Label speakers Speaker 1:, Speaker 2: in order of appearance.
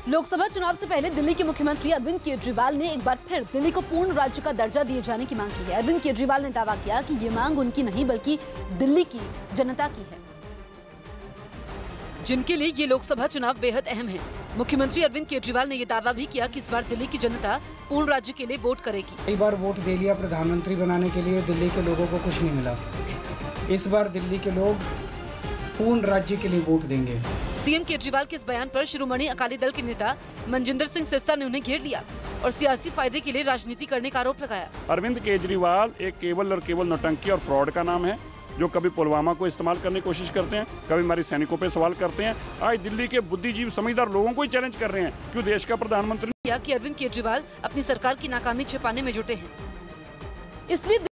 Speaker 1: लोकसभा चुनाव से पहले दिल्ली के मुख्यमंत्री अरविंद केजरीवाल ने एक बार फिर दिल्ली को पूर्ण राज्य का दर्जा दिए जाने की मांग की है। अरविंद केजरीवाल ने दावा किया कि ये मांग उनकी नहीं बल्कि दिल्ली की जनता की है, जिनके लिए ये लोकसभा चुनाव बेहद अहम है। मुख्यमंत्री अरविंद केजरीवाल ने ये दावा भी किया कि इस बार दिल्ली की जनता पूर्ण राज्य के लिए वोट करेगी।
Speaker 2: कई बार वोट दे लिया प्रधानमंत्री बनाने के लिए, दिल्ली के लोगों को कुछ नहीं मिला। इस बार दिल्ली के लोग पूर्ण राज्य के लिए वोट देंगे।
Speaker 1: सीएम केजरीवाल के इस बयान पर शिरोमणि अकाली दल के नेता मनजिंदर सिंह सिरसा ने उन्हें घेर लिया और सियासी फायदे के लिए राजनीति करने का आरोप लगाया।
Speaker 3: अरविंद केजरीवाल एक केवल और केवल नौटंकी और फ्रॉड का नाम है, जो कभी पुलवामा को इस्तेमाल करने की कोशिश करते हैं, कभी हमारे सैनिकों पे सवाल करते हैं। आज दिल्ली के बुद्धिजीवी समझदार लोगों को ही चैलेंज कर रहे हैं कि देश का प्रधानमंत्री
Speaker 1: कि अरविंद केजरीवाल अपनी सरकार की नाकामी छिपाने में जुटे हैं, इसलिए